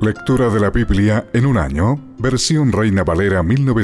Lectura de la Biblia en un año, versión Reina Valera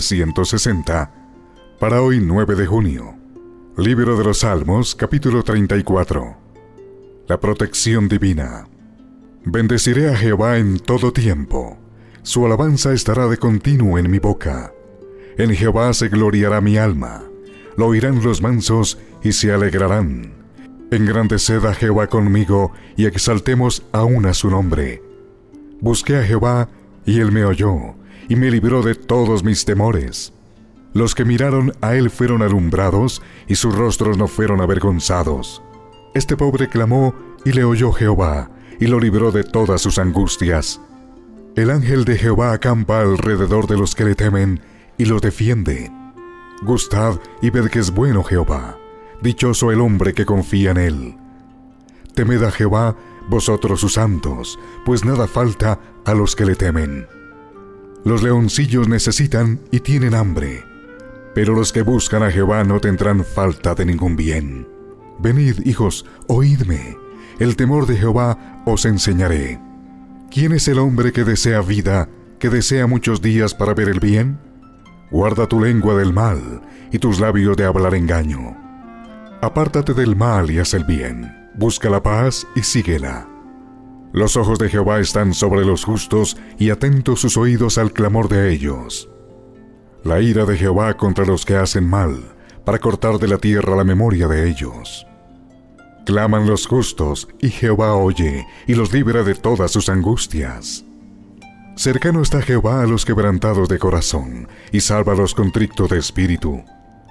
1960, para hoy 9 de junio. Libro de los Salmos, capítulo 34. La protección divina. Bendeciré a Jehová en todo tiempo. Su alabanza estará de continuo en mi boca. En Jehová se gloriará mi alma. Lo oirán los mansos y se alegrarán. Engrandeced a Jehová conmigo y exaltemos aún a su nombre. Busqué a Jehová y él me oyó y me libró de todos mis temores. Los que miraron a él fueron alumbrados y sus rostros no fueron avergonzados. Este pobre clamó y le oyó Jehová y lo libró de todas sus angustias. El ángel de Jehová acampa alrededor de los que le temen y los defiende. Gustad y ved que es bueno Jehová. Dichoso el hombre que confía en él. Temed a Jehová, vosotros sus santos, pues nada falta a los que le temen. Los leoncillos necesitan y tienen hambre, pero los que buscan a Jehová no tendrán falta de ningún bien. Venid, hijos, oídme, el temor de Jehová os enseñaré. ¿Quién es el hombre que desea vida, que desea muchos días para ver el bien? Guarda tu lengua del mal y tus labios de hablar engaño. Apártate del mal y haz el bien. Busca la paz y síguela. Los ojos de Jehová están sobre los justos y atentos sus oídos al clamor de ellos. La ira de Jehová contra los que hacen mal, para cortar de la tierra la memoria de ellos. Claman los justos y Jehová oye y los libra de todas sus angustias. Cercano está Jehová a los quebrantados de corazón y salva a los contritos de espíritu.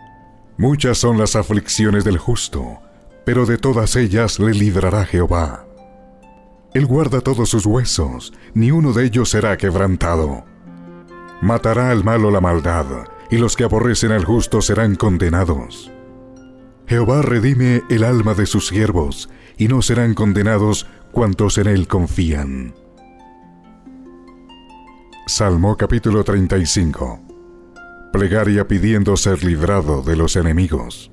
Muchas son las aflicciones del justo, pero de todas ellas le librará Jehová. Él guarda todos sus huesos, ni uno de ellos será quebrantado. Matará al malo la maldad, y los que aborrecen al justo serán condenados. Jehová redime el alma de sus siervos, y no serán condenados cuantos en él confían. Salmo capítulo 35. Plegaria pidiendo ser librado de los enemigos.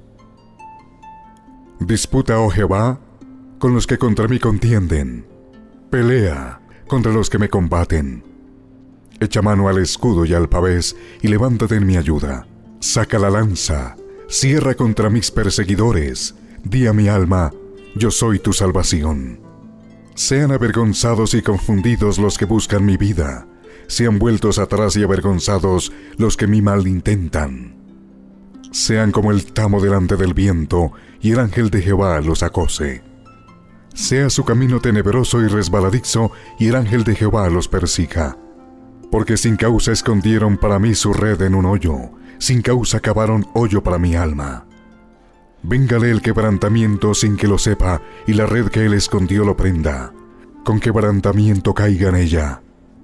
Disputa, oh Jehová, con los que contra mí contienden. Pelea contra los que me combaten. Echa mano al escudo y al pavés, y levántate en mi ayuda. Saca la lanza, cierra contra mis perseguidores. Di a mi alma, yo soy tu salvación. Sean avergonzados y confundidos los que buscan mi vida. Sean vueltos atrás y avergonzados los que mi mal intentan. Sean como el tamo delante del viento, y el ángel de Jehová los acose. Sea su camino tenebroso y resbaladizo, y el ángel de Jehová los persiga. Porque sin causa escondieron para mí su red en un hoyo, sin causa cavaron hoyo para mi alma. Véngale el quebrantamiento sin que lo sepa, y la red que él escondió lo prenda. Con quebrantamiento caiga en ella.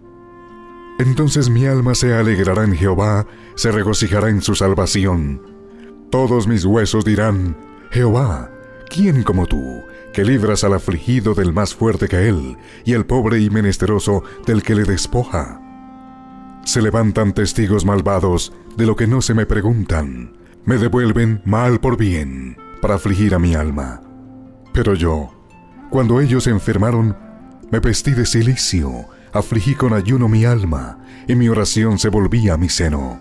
Entonces mi alma se alegrará en Jehová, se regocijará en su salvación. Todos mis huesos dirán, Jehová, ¿quién como tú, que libras al afligido del más fuerte que él, y al pobre y menesteroso del que le despoja? Se levantan testigos malvados de lo que no se me preguntan, me devuelven mal por bien, para afligir a mi alma. Pero yo, cuando ellos se enfermaron, me vestí de cilicio, afligí con ayuno mi alma, y mi oración se volvía a mi seno.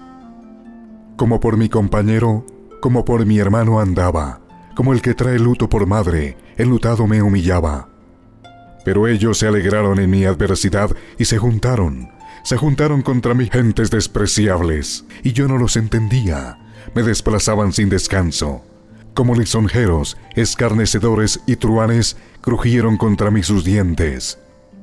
Como por mi compañero, como por mi hermano andaba, como el que trae luto por madre, enlutado me humillaba. Pero ellos se alegraron en mi adversidad y se juntaron contra mí gentes despreciables, y yo no los entendía, me desplazaban sin descanso. Como lisonjeros, escarnecedores y truhanes, crujieron contra mí sus dientes.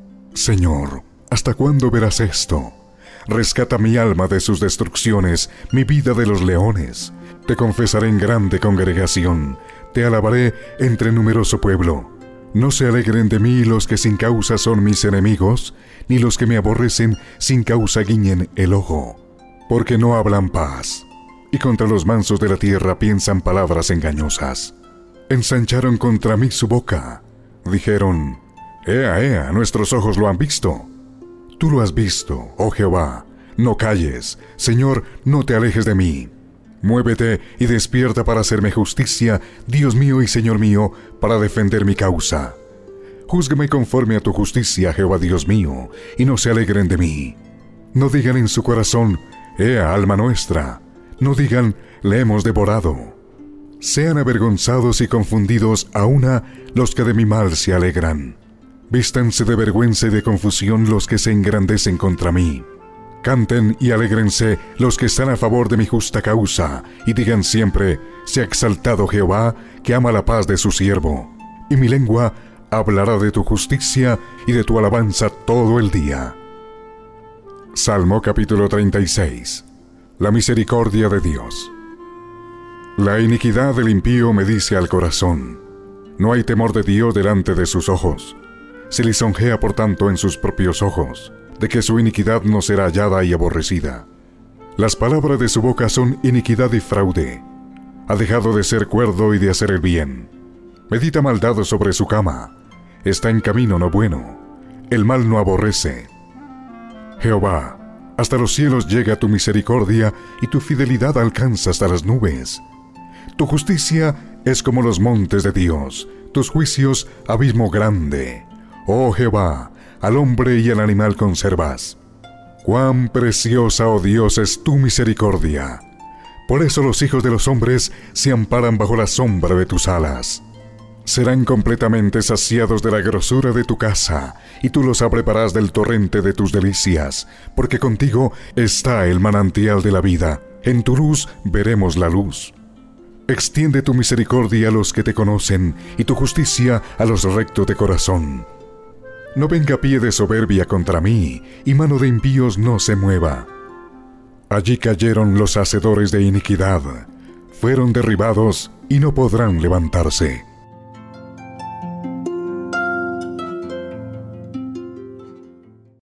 Señor, ¿hasta cuándo verás esto? Rescata mi alma de sus destrucciones, mi vida de los leones. Te confesaré en grande congregación, te alabaré entre numeroso pueblo. No se alegren de mí los que sin causa son mis enemigos, ni los que me aborrecen sin causa guiñen el ojo, porque no hablan paz, y contra los mansos de la tierra piensan palabras engañosas. Ensancharon contra mí su boca, dijeron, Ea, ea, nuestros ojos lo han visto. Tú lo has visto, oh Jehová, no calles, Señor, no te alejes de mí. Muévete y despierta para hacerme justicia, Dios mío y Señor mío, para defender mi causa. Júzgame conforme a tu justicia, Jehová Dios mío, y no se alegren de mí. No digan en su corazón, ¡Ea, alma nuestra! No digan, le hemos devorado. Sean avergonzados y confundidos a una los que de mi mal se alegran. Vístanse de vergüenza y de confusión los que se engrandecen contra mí. Canten y alégrense los que están a favor de mi justa causa, y digan siempre, sea exaltado Jehová, que ama la paz de su siervo. Y mi lengua hablará de tu justicia y de tu alabanza todo el día. Salmo capítulo 36. La misericordia de Dios. La iniquidad del impío me dice al corazón, no hay temor de Dios delante de sus ojos. Se lisonjea por tanto en sus propios ojos, de que su iniquidad no será hallada y aborrecida. Las palabras de su boca son iniquidad y fraude. Ha dejado de ser cuerdo y de hacer el bien. Medita maldad sobre su cama. Está en camino no bueno. El mal no aborrece. Jehová, hasta los cielos llega tu misericordia y tu fidelidad alcanza hasta las nubes. Tu justicia es como los montes de Dios, tus juicios abismo grande. Oh Jehová, al hombre y al animal conservas. Cuán preciosa, oh Dios, es tu misericordia. Por eso los hijos de los hombres se amparan bajo la sombra de tus alas. Serán completamente saciados de la grosura de tu casa, y tú los abrevarás del torrente de tus delicias, porque contigo está el manantial de la vida. En tu luz veremos la luz. Extiende tu misericordia a los que te conocen, y tu justicia a los rectos de corazón. No venga pie de soberbia contra mí, y mano de impíos no se mueva. Allí cayeron los hacedores de iniquidad, fueron derribados y no podrán levantarse.